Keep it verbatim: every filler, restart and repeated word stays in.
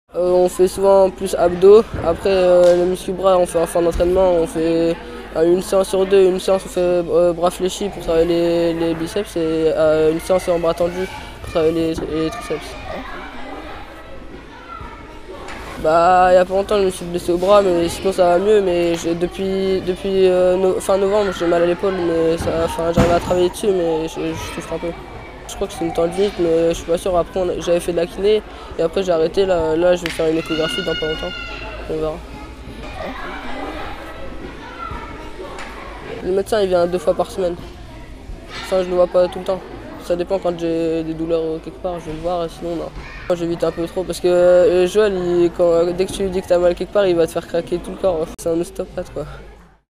Euh, on fait souvent plus abdos, après euh, le muscle bras on fait en fin d'entraînement, on fait euh, une séance sur deux, une séance on fait euh, bras fléchis pour travailler les, les biceps et euh, une séance en bras tendus pour travailler les, les triceps. Bah il y a pas longtemps je me suis blessé au bras mais sinon ça va mieux, mais depuis, depuis euh, no, fin novembre j'ai mal à l'épaule, mais ça, j'arrive à travailler dessus mais je, je souffre un peu. Je crois que c'est une tendinite, mais je suis pas sûr. Après, j'avais fait de la kiné et après j'ai arrêté. Là, là, je vais faire une échographie dans pas longtemps. On verra. Le médecin, il vient deux fois par semaine. Enfin, je le vois pas tout le temps. Ça dépend, quand j'ai des douleurs quelque part, je vais le voir, et sinon non. Moi, j'évite un peu trop parce que euh, Joël, il, quand, dès que tu lui dis que t'as mal quelque part, il va te faire craquer tout le corps. C'est un ostéopathe, quoi.